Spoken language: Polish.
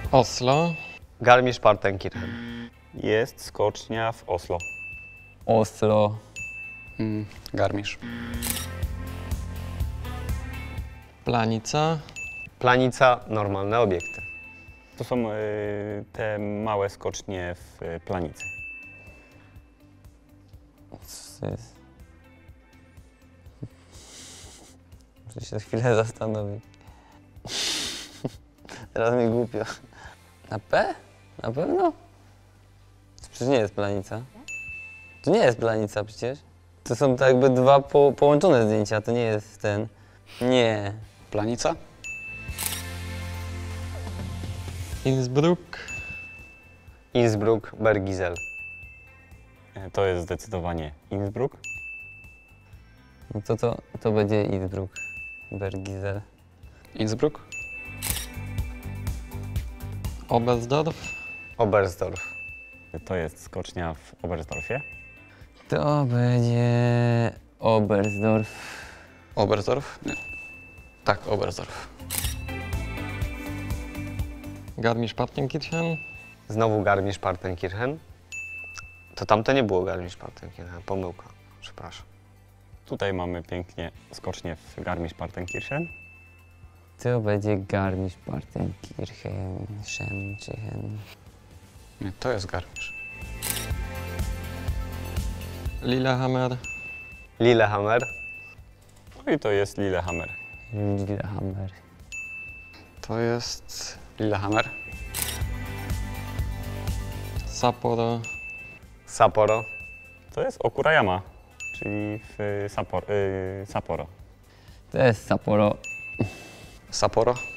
Oslo. Garmisch-Partenkirchen. Jest skocznia w Oslo. Oslo. Garmisch. Planica. Planica, normalne obiekty. To są te małe skocznie w Planicy. Co to jest? Muszę się chwilę zastanowić. Teraz mi głupio. Na P? Na pewno? To przecież nie jest Planica. To nie jest Planica przecież. To są tak jakby dwa połączone zdjęcia, to nie jest ten. Nie. Planica? Innsbruck. Innsbruck, Bergisel. To jest zdecydowanie Innsbruck. No to będzie Innsbruck. Bergisel. Innsbruck? Oberstdorf. Oberstdorf. To jest skocznia w Oberstdorfie. To będzie Oberstdorf. Oberstdorf? Nie. Tak, Oberstdorf. Garmisch-Partenkirchen. Znowu Garmisch-Partenkirchen. To tamte nie było Garmisch-Partenkirchen, pomyłka, przepraszam. Tutaj mamy pięknie skocznie w Garmisch-Partenkirchen. To będzie Garmisch-Partenkirchen. Nie, to jest Garmisch. Lillehammer. Lillehammer. No i to jest Lillehammer. Lillehammer. To jest Lillehammer. Sapporo. Sapporo. To jest Okurayama, czyli w Sapporo. To jest Sapporo. Sapporo.